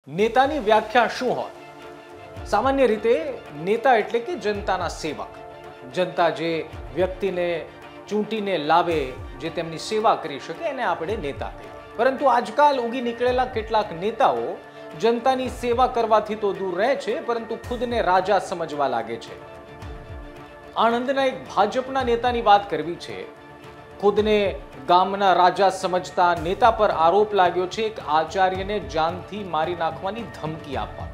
નેતાની વ્યાખ્યા શું હોય? સામાન્ય રીતે નેતા એટલે કે જનતાના સેવક. જનતા જે વ્યક્તિને ચૂંટીને લાવે, જે તેમની સેવા કરી શકે, એને આપણે નેતા કહીએ. પરંતુ આજકાલ ઉગી નીકળેલા કેટલાક નેતાઓ જનતાની સેવા કરવાથી તો દૂર રહે છે, પરંતુ ખુદને રાજા સમજવા લાગે છે. આણંદના એક ભાજપના નેતાની વાત કરવી છે. ખુદને ગામના રાજા સમજતા નેતા પર આરોપ લાગ્યો છે એક આચાર્યને જાનથી મારી નાખવાની ધમકી આપવાનો.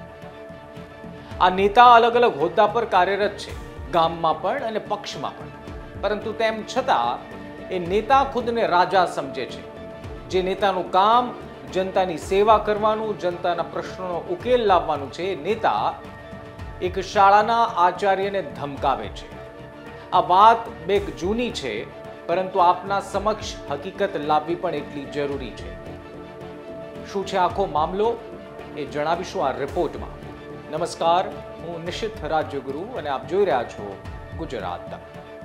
આ નેતા અલગ અલગ હોદ્દા પર કાર્યરત છે, ગામમાં પણ અને પક્ષમાં પણ. પરંતુ તેમ છતાં એ નેતા ખુદને રાજા સમજે છે. જે નેતાનું કામ જનતાની સેવા કરવાનું, જનતાના પ્રશ્નોનો ઉકેલ લાવવાનું છે, નેતા એક શાળાના આચાર્યને ધમકાવે છે. આ વાત બેક જૂની છે, પરંતુ આપના સમક્ષ હકીકત લાવવી પણ એટલી જરૂરી છે. શું છે આખો મામલો એ જણાવીશું આ રિપોર્ટમાં. નમસ્કાર, હું નિશિત રાજ્યગુરુ અને આપ જોઈ રહ્યા છો ગુજરાત તક.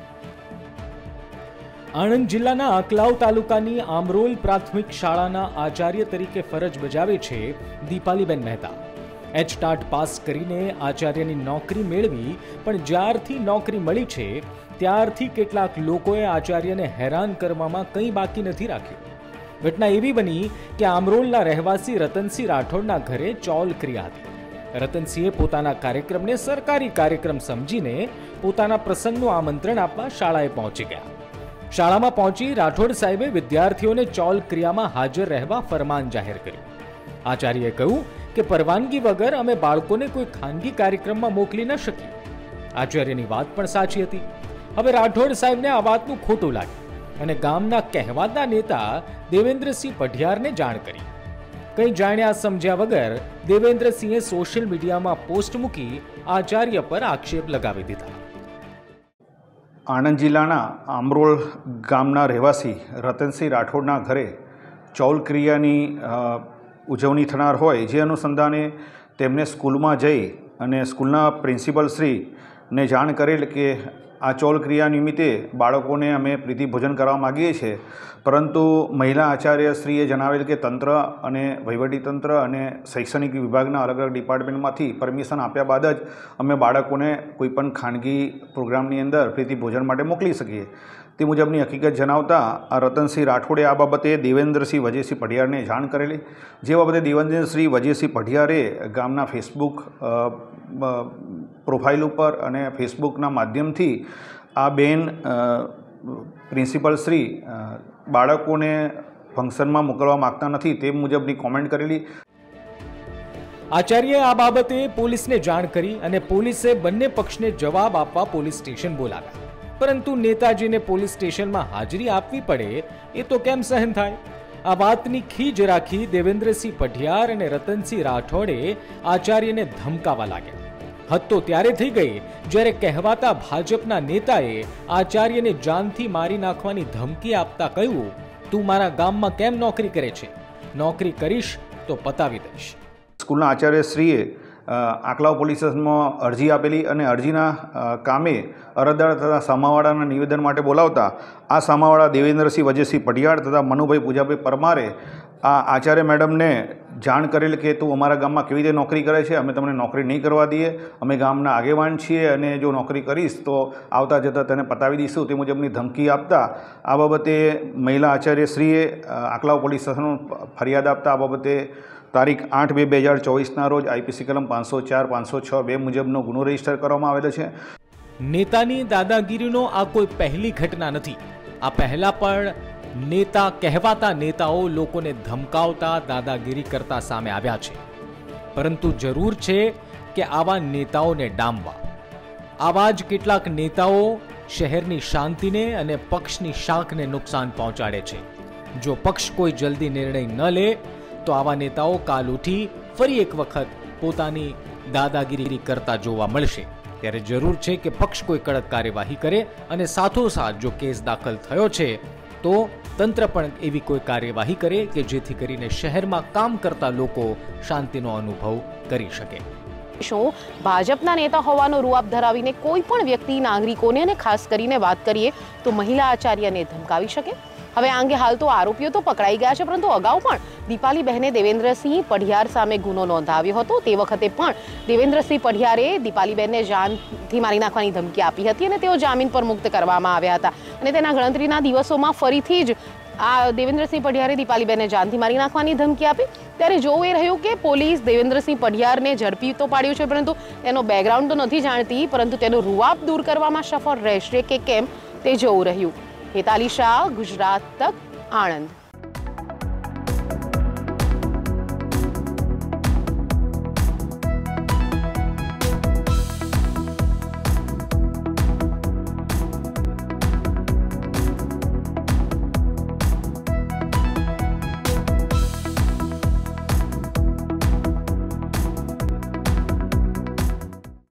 આણંદ જિલ્લાના આકલાવ તાલુકાની આમરોલ પ્રાથમિક શાળાના આચાર્ય તરીકે ફરજ બજાવે છે દીપાલીબેન મહેતા. એચટાટ પાસ કરીને આચાર્યની નોકરી મેળવી, પણ જ્યારથી નોકરી મળી છે ત્યારથી કેટલાક લોકોએ આચાર્યને હેરાન કરવામાં કંઈ બાકી નથી રાખ્યું. ઘટના એવી બની કે આમરોલના રહેવાસી રતનસિંહ રાઠોડના ઘરે ચોલ ક્રિયા હતી. રતનસિંહે પોતાના કાર્યક્રમને સરકારી કાર્યક્રમ સમજીને પોતાના પ્રસંગનું આમંત્રણ આપવા શાળાએ પહોંચી ગયા. શાળામાં પહોંચી રાઠોડ સાહેબે વિદ્યાર્થીઓને ચોલ ક્રિયામાં હાજર રહેવા ફરમાન જાહેર કર્યું. આચાર્યએ કહ્યું કે પરવાનગી વગર અમે બાળકોને કોઈ ખાનગી કાર્યક્રમમાં મોકલી ન શકીએ. આચાર્યની વાત પણ સાચી હતી. હવે રાઠોડ સાહેબને આ વાતનું ખોટું લાગ્યું અને ગામના કહેવાતા નેતા દેવેન્દ્રસિંહ પઢિયારને જાણ કરી. કંઈ જાણ્યા સમજ્યા વગર દેવેન્દ્રસિંહે સોશિયલ મીડિયામાં પોસ્ટ મૂકી આચાર્ય પર આક્ષેપ લગાવી દીધા. આણંદ જિલ્લાના આમરોલ ગામના રહેવાસી રતનસિંહ રાઠોડના ઘરે ચૌલ ક્રિયાની ઉજવણી થનાર હોય, જે અનુસંધાને તેમને સ્કૂલમાં જઈ અને સ્કૂલના પ્રિન્સિપલ શ્રીને જાણ કરેલ કે આ ચૌલ ક્રિયા નિમિત્તે બાળકોને અમે પ્રીતિ ભોજન કરવા માગીએ છીએ, પરંતુ મહિલા આચાર્યશ્રીએ જણાવેલ કે તંત્ર અને વહીવટીતંત્ર અને શૈક્ષણિક વિભાગના અલગ અલગ ડિપાર્ટમેન્ટમાંથી પરમિશન આપ્યા બાદ જ અમે બાળકોને કોઈપણ ખાનગી પ્રોગ્રામની અંદર પ્રીતિ ભોજન માટે મોકલી શકીએ. તે મુજબની હકીકત જણાવતા આ રતનસિંહ રાઠોડે આ બાબતે દેવેન્દ્રસિંહ વજયસિંહ પઢિયારને જાણ કરેલી. જે બાબતે દેવેન્દ્રસિંહ વજયસિંહ પઢિયારે ગામના ફેસબુક પ્રોફાઇલ ઉપર અને ફેસબુકના માધ્યમથી આ બેન પ્રિન્સિપલ શ્રી બાળકોને ફંક્શનમાં મોકલવા માગતા નથી તે મુજબની કોમેન્ટ કરેલી. આચાર્યએ આ બાબતે પોલીસને જાણ કરી અને પોલીસે બંને પક્ષને જવાબ આપવા પોલીસ સ્ટેશન બોલાવ્યા. પરંતુ નેતાજીને પોલીસ સ્ટેશનમાં હાજરી આપવી પડે એ તો કેમ સહન થાય? આ વાતની ખીજ રાખી દેવેન્દ્રસિંહ પઢિયાર અને રતનસિંહ રાઠોડે આચાર્યને ધમકાવા લાગ્યા. હદ તો ત્યારે થઈ ગઈ જ્યારે કહેવાતા ભાજપના નેતાએ આચાર્યને જાનથી મારી નાખવાની ધમકી આપતા કહ્યું, તું મારા ગામમાં કેમ નોકરી કરે છે? નોકરી કરીશ તો પતાવી દઈશ. સ્કૂલના આચાર્યશ્રીએ આકલાવ પોલીસ સ્ટેશનમાં અરજી આપેલી અને અરજીના કામે અરજદાર તથા સામાવાળાના નિવેદન માટે બોલાવતા આ સામાવાળા દેવેન્દ્રસિંહ વજયસિંહ પઢિયાર તથા મનુભાઈ પૂજાભાઈ પરમારે આ આચાર્ય મેડમને જાણ કરેલ કે તું અમારા ગામમાં કેવી રીતે નોકરી કરે છે, અમે તમને નોકરી નહીં કરવા દઈએ, અમે ગામના આગેવાન છીએ અને જો નોકરી કરીશ તો આવતા જતાં તને પતાવી દઈશું, તે મુજબની ધમકી આપતા આ બાબતે મહિલા આચાર્યશ્રીએ આકલાવ પોલીસ સ્ટેશનમાં ફરિયાદ આપતા આ બાબતે તારીખ 8/2/2024ના રોજ આઈપીસી કલમ 504, 506 મુજબનો ગુનો રજીસ્ટર કરવામાં આવેલો છે. નેતાની દાદાગીરીનો આ કોઈ પહેલી ઘટના નથી. આ પહેલા પણ નેતા કહેવાતા નેતાઓ લોકોને ધમકાવતા, દાદાગીરી કરતા સામે આવ્યા છે. પરંતુ જરૂર છે કે આવા નેતાઓને ડામવા. આવા જ કેટલાક નેતાઓ શહેરની શાંતિને અને પક્ષની શાખને નુકસાન પહોંચાડે છે. જો પક્ષ કોઈ જલ્દી નિર્ણય ન લે તો આવા નેતાઓ કાલ ઉઠી ફરી એક વખત પોતાની દાદાગીરી કરતા જોવા મળશે. ત્યારે જરૂર છે કે પક્ષ કોઈ કડક કાર્યવાહી કરે અને સાથોસાથ જો કેસ દાખલ થયો છે તો તંત્ર પણ એવી કોઈ કાર્યવાહી કરે કે જેથી કરીને શહેરમાં કામ કરતા લોકો શાંતિનો અનુભવ કરી શકે. શું ભાજપના નેતા હોવાનો રૂઆબ ધરાવીને કોઈ પણ વ્યક્તિ નાગરિકોને અને ખાસ કરીને વાત કરીએ તો મહિલા આચાર્યને ધમકાવી શકે? હવે આ અંગે હાલ તો આરોપીઓ તો પકડાઈ ગયા છે, પરંતુ અગાઉ પણ દીપાલીબહેને દેવેન્દ્રસિંહ પઢિયાર સામે ગુનો નોંધાવ્યો હતો. તે વખતે પણ દેવેન્દ્રસિંહ પઢિયારે દીપાલીબહેનને જાનથી મારી નાખવાની ધમકી આપી હતી અને તેઓ જામીન પર મુક્ત કરવામાં આવ્યા હતા. અને તેના ગણતરીના દિવસોમાં ફરીથી જ આ દેવેન્દ્રસિંહ પઢિયારે દીપાલીબહેનને જાનથી મારી નાખવાની ધમકી આપી. ત્યારે જોવું એ રહ્યું કે પોલીસ દેવેન્દ્રસિંહ પઢિયારને ઝડપી તો પાડ્યો છે, પરંતુ તેનો બેકગ્રાઉન્ડ તો નથી જાણતી, પરંતુ તેનો રૂઆબ દૂર કરવામાં સફળ રહેશે કે કેમ તે જોવું રહ્યું. હેતાલી શાહ, ગુજરાત તક, આણંદ.